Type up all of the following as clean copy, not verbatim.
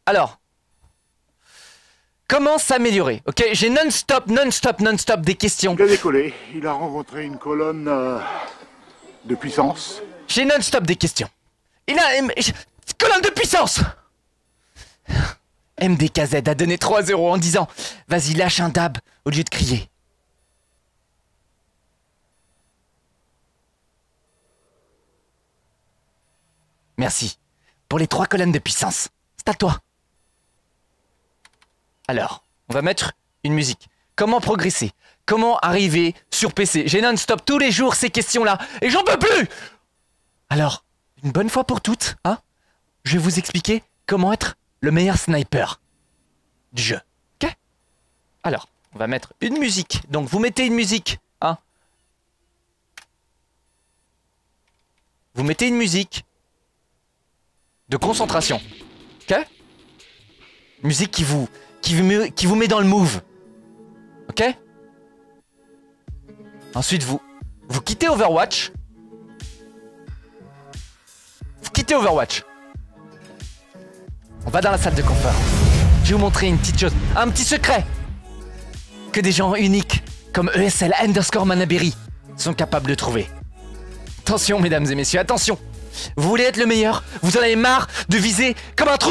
Alors, comment s'améliorer? Ok, j'ai non-stop des questions. Il a décollé, il a rencontré une colonne de puissance. J'ai non-stop des questions. Il a... Colonne de puissance. MDKZ a donné 3 € en disant « Vas-y, lâche un dab au lieu de crier. » Merci pour les 3 colonnes de puissance. C'est à toi. Alors, on va mettre une musique. Comment progresser? Comment arriver sur PC? J'ai non-stop tous les jours ces questions-là et j'en peux plus. Alors, une bonne fois pour toutes, hein, je vais vous expliquer comment être le meilleur sniper du jeu. Ok? Alors, on va mettre une musique. Donc, vous mettez une musique, hein. Vous mettez une musique de concentration. Ok? Musique qui vous met dans le move. Ok? Ensuite, vous quittez Overwatch. Vous quittez Overwatch. On va dans la salle de confort. Je vais vous montrer une petite chose, un petit secret que des gens uniques comme ESL_Manaberry sont capables de trouver. Attention, mesdames et messieurs, attention. Vous voulez être le meilleur? Vous en avez marre de viser comme un trou?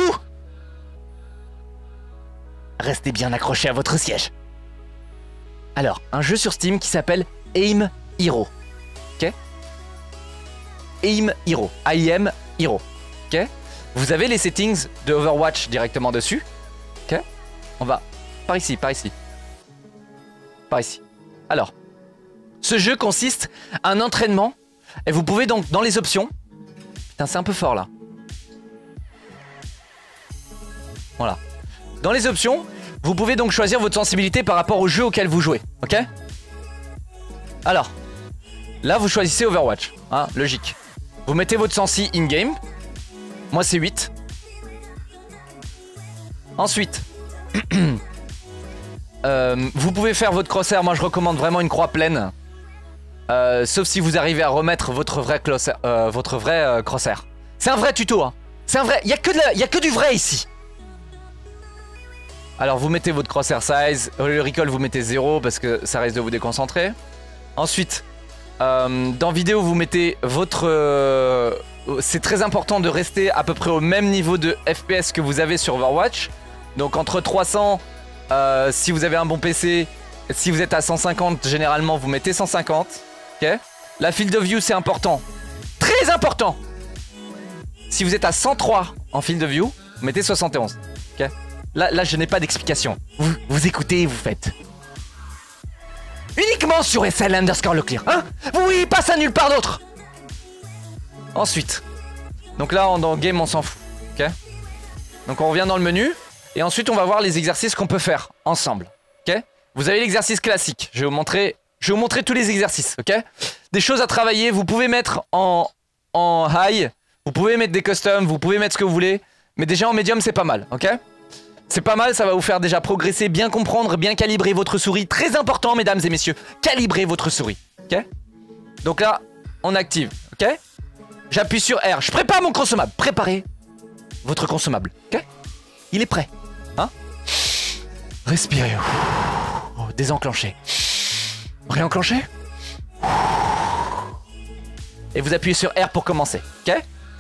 Restez bien accrochés à votre siège. Alors, un jeu sur Steam qui s'appelle Aim Hero. Ok? Aim Hero. I-M Hero. Ok? Vous avez les settings de Overwatch directement dessus. Ok? On va par ici, par ici. Par ici. Alors, ce jeu consiste à un entraînement. Et vous pouvez donc, dans les options... Putain, c'est un peu fort là. Voilà. Dans les options, vous pouvez donc choisir votre sensibilité par rapport au jeu auquel vous jouez. Ok? Alors, là vous choisissez Overwatch. Hein, logique. Vous mettez votre sensi in-game. Moi c'est 8. Ensuite, vous pouvez faire votre crosshair. Moi je recommande vraiment une croix pleine. Sauf si vous arrivez à remettre votre vrai crosshair. C'est un vrai tuto, hein. C'est un vrai. Il y a que du vrai ici. Alors vous mettez votre crosshair size. Le recall vous mettez 0 parce que ça risque de vous déconcentrer. Ensuite, dans vidéo vous mettez votre... c'est très important de rester à peu près au même niveau de FPS que vous avez sur Overwatch. Donc entre 300 si vous avez un bon PC. Si vous êtes à 150, généralement vous mettez 150. Ok. La field of view c'est important. Très important. Si vous êtes à 103 en field of view, vous mettez 71. Ok. Là je n'ai pas d'explication. Vous écoutez et vous faites. Uniquement sur SL_Leclerc, hein. Oui, passe à nulle part d'autre. Ensuite. Donc là dans game on s'en fout. Ok. Donc on revient dans le menu. Et ensuite on va voir les exercices qu'on peut faire ensemble. Ok. Vous avez l'exercice classique. Je vais vous montrer tous les exercices. Ok. Des choses à travailler. Vous pouvez mettre en high. Vous pouvez mettre des customs. Vous pouvez mettre ce que vous voulez. Mais déjà en médium c'est pas mal. Ok. C'est pas mal, ça va vous faire déjà progresser, bien comprendre, bien calibrer votre souris. Très important, mesdames et messieurs, calibrer votre souris. Ok. Donc là, on active. Ok. J'appuie sur R. Je prépare mon consommable. Préparez votre consommable. Ok. Il est prêt. Hein. Respirez. Oh, désenclencher. Réenclencher. Et vous appuyez sur R pour commencer. Ok.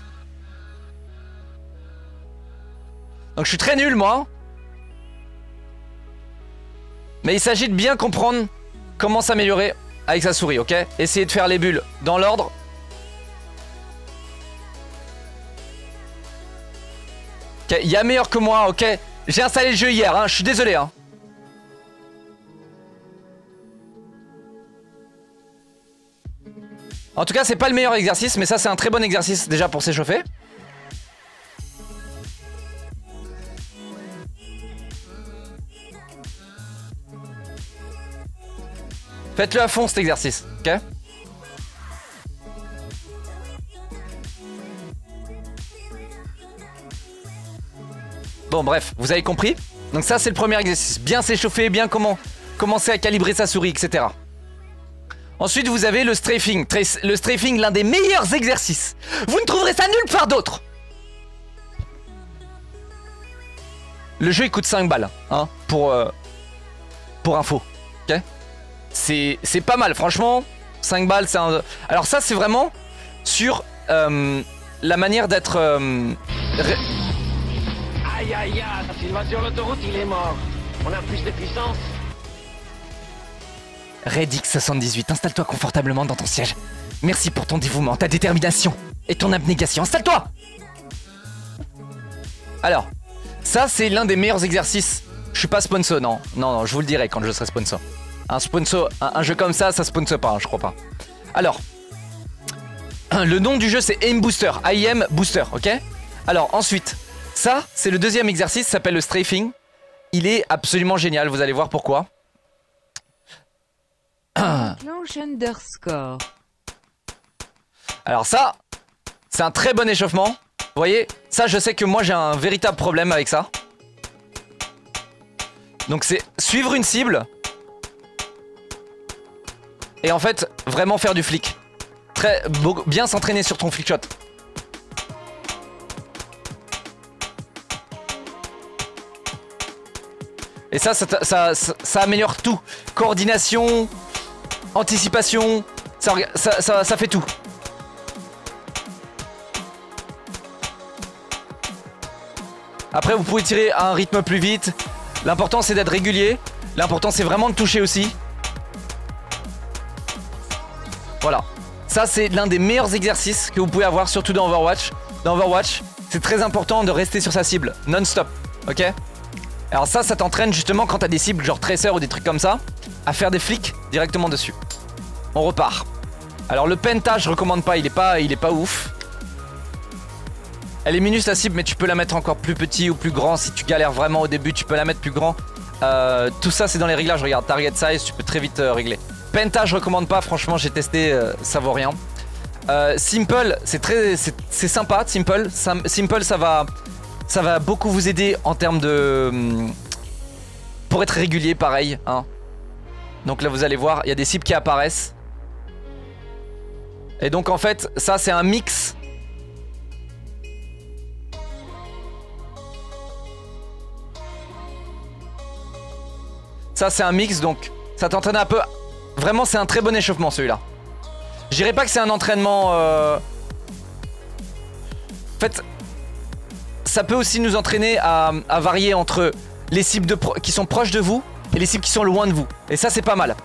Donc je suis très nul moi. Mais il s'agit de bien comprendre comment s'améliorer avec sa souris, ok? Essayez de faire les bulles dans l'ordre. Ok, il y a meilleur que moi, ok? J'ai installé le jeu hier, hein, je suis désolé, hein. En tout cas, c'est pas le meilleur exercice, mais ça c'est un très bon exercice déjà pour s'échauffer. Faites-le à fond cet exercice, ok? Bon bref, vous avez compris. Donc ça c'est le premier exercice. Bien s'échauffer, bien commencer à calibrer sa souris, etc. Ensuite vous avez le strafing. Le strafing, l'un des meilleurs exercices. Vous ne trouverez ça nulle part d'autre. Le jeu il coûte 5 balles, hein, pour info. Ok. C'est pas mal, franchement. 5 balles, c'est un... Alors ça, c'est vraiment sur la manière d'être... Aïe aïe aïe, s'il va sur l'autoroute, il est mort. On a plus de puissance. Redix78, installe-toi confortablement dans ton siège. Merci pour ton dévouement, ta détermination et ton abnégation. Installe-toi! Alors, ça c'est l'un des meilleurs exercices. Je suis pas sponsor, non. Non, je vous le dirai quand je serai sponsor. Un jeu comme ça sponsor pas, hein, je crois pas. Alors, le nom du jeu c'est Aim Booster, AIM Booster, ok? Alors ensuite, ça c'est le deuxième exercice, ça s'appelle le strafing. Il est absolument génial, vous allez voir pourquoi. Alors ça, c'est un très bon échauffement. Vous voyez, ça je sais que moi j'ai un véritable problème avec ça. Donc c'est suivre une cible et en fait vraiment faire du flic. Bien s'entraîner sur ton flick shot. Et ça améliore tout. Coordination, anticipation, ça fait tout. Après vous pouvez tirer à un rythme plus vite. L'important c'est d'être régulier. L'important c'est vraiment de toucher aussi. Voilà. Ça c'est l'un des meilleurs exercices que vous pouvez avoir, surtout dans Overwatch. Dans Overwatch, c'est très important de rester sur sa cible, non-stop. Ok? Alors ça t'entraîne justement quand t'as des cibles genre Tracer ou des trucs comme ça, à faire des flicks directement dessus. On repart. Alors le penta je recommande pas, il est pas ouf. Elle est minus la cible, mais tu peux la mettre encore plus petit ou plus grand. Si tu galères vraiment au début, tu peux la mettre plus grand. Tout ça c'est dans les réglages, regarde, target size, tu peux très vite régler. Penta je recommande pas, franchement j'ai testé, ça vaut rien. Simple, c'est sympa, Simple. Simple ça va beaucoup vous aider en termes de... pour être régulier pareil, hein. Donc là vous allez voir, il y a des cibles qui apparaissent. Et donc en fait, ça c'est un mix. Ça c'est un mix, donc ça t'entraîne un peu. Vraiment c'est un très bon échauffement celui-là. Je dirais pas que c'est un entraînement En fait, ça peut aussi nous entraîner à varier entre les cibles qui sont proches de vous et les cibles qui sont loin de vous. Et ça c'est pas mal.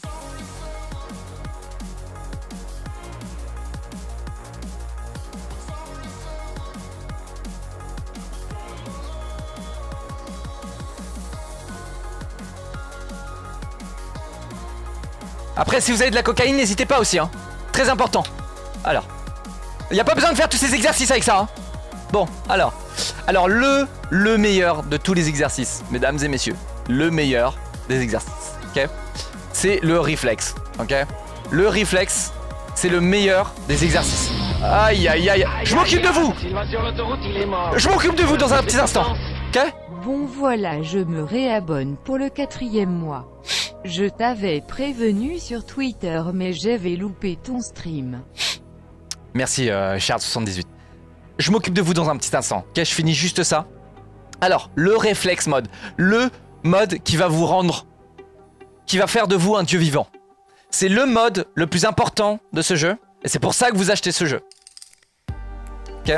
Après si vous avez de la cocaïne n'hésitez pas aussi hein. Très important. Alors, il n'y a pas besoin de faire tous ces exercices avec ça hein. Bon, alors le meilleur de tous les exercices, mesdames et messieurs, le meilleur des exercices, ok, c'est le réflexe, ok. Le réflexe, c'est le meilleur des exercices. Aïe aïe aïe, je m'occupe de vous. Je m'occupe de vous dans un petit instant, ok. Bon voilà, je me réabonne pour le 4e mois. Je t'avais prévenu sur Twitter mais j'avais loupé ton stream. Merci Chard78. Je m'occupe de vous dans un petit instant. Ok, je finis juste ça. Alors, le réflexe mode. Le mode qui va vous rendre... qui va faire de vous un dieu vivant. C'est le mode le plus important de ce jeu. Et c'est pour ça que vous achetez ce jeu. Ok.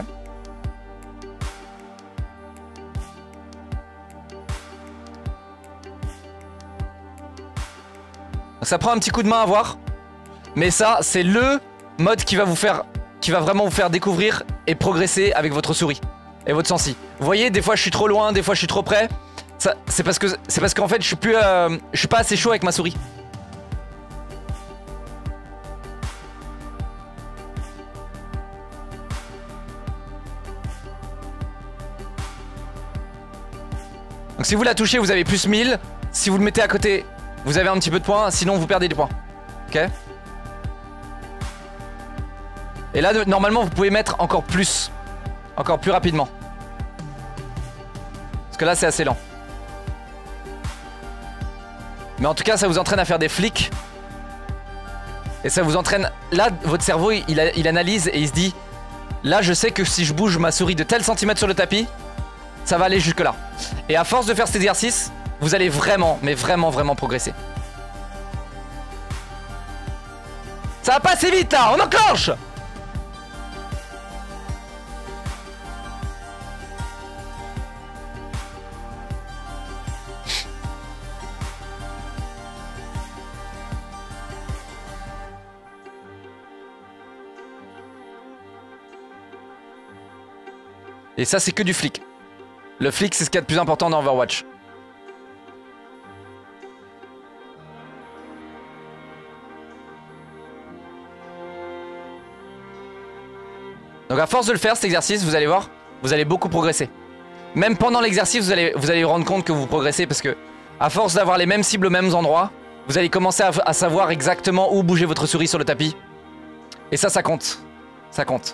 Donc ça prend un petit coup de main à voir. Mais ça, c'est le mode qui va vous faire... qui va vraiment vous faire découvrir et progresser avec votre souris et votre sensi. Vous voyez, des fois je suis trop loin, des fois je suis trop près. C'est parce qu'en fait je suis pas assez chaud avec ma souris. Donc si vous la touchez, vous avez plus 1000. Si vous le mettez à côté, vous avez un petit peu de points. Sinon vous perdez des points. Ok. Et là, normalement, vous pouvez mettre encore plus rapidement. Parce que là, c'est assez lent. Mais en tout cas, ça vous entraîne à faire des flicks. Et ça vous entraîne... Là, votre cerveau, il analyse et il se dit... Là, je sais que si je bouge ma souris de tel centimètre sur le tapis, ça va aller jusque là. Et à force de faire cet exercice, vous allez vraiment, mais vraiment, vraiment progresser. Ça va pas assez vite là, on enclenche! Et ça c'est que du flic. Le flic c'est ce qu'il y a de plus important dans Overwatch. Donc à force de le faire cet exercice, vous allez voir, vous allez beaucoup progresser. Même pendant l'exercice, vous allez vous rendre compte que vous progressez parce que à force d'avoir les mêmes cibles aux mêmes endroits, vous allez commencer à savoir exactement où bouger votre souris sur le tapis. Et ça compte. Ça compte.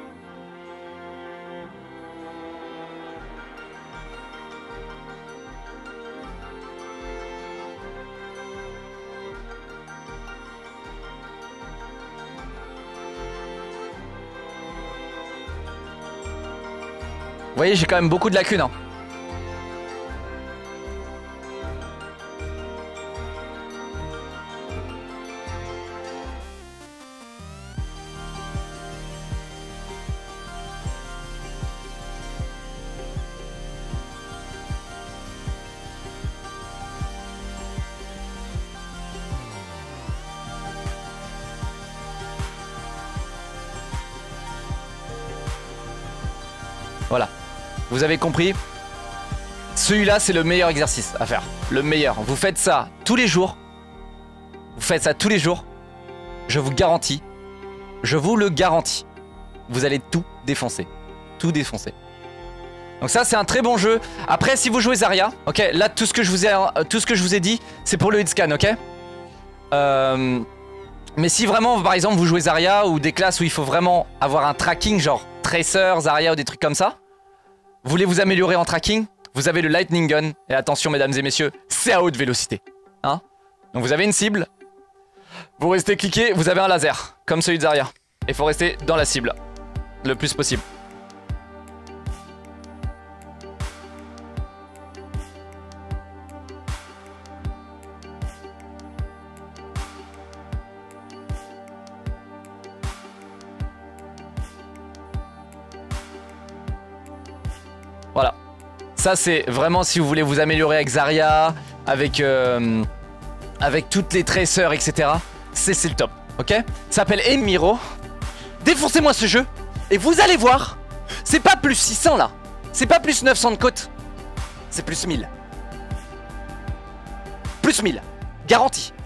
Vous voyez, j'ai quand même beaucoup de lacunes. Hein. Voilà. Vous avez compris? Celui-là, c'est le meilleur exercice à faire. Le meilleur. Vous faites ça tous les jours. Vous faites ça tous les jours. Je vous garantis. Je vous le garantis. Vous allez tout défoncer. Tout défoncer. Donc ça, c'est un très bon jeu. Après, si vous jouez Zarya, ok, là, tout ce que je vous ai dit, c'est pour le hitscan, ok. Mais si vraiment, par exemple, vous jouez Zarya ou des classes où il faut vraiment avoir un tracking, genre Tracer, Zarya ou des trucs comme ça, vous voulez vous améliorer en tracking, vous avez le Lightning Gun. Et attention, mesdames et messieurs, c'est à haute vélocité. Hein? Donc vous avez une cible, vous restez cliqué, vous avez un laser, comme celui de Zarya. Et il faut rester dans la cible, le plus possible. Voilà. Ça c'est vraiment si vous voulez vous améliorer avec Zarya, avec toutes les tracers, etc. C'est le top, ok? Ça s'appelle Emiro. Défoncez-moi ce jeu et vous allez voir, c'est pas plus 600 là. C'est pas plus 900 de côte. C'est plus 1000. Plus 1000. Garantie.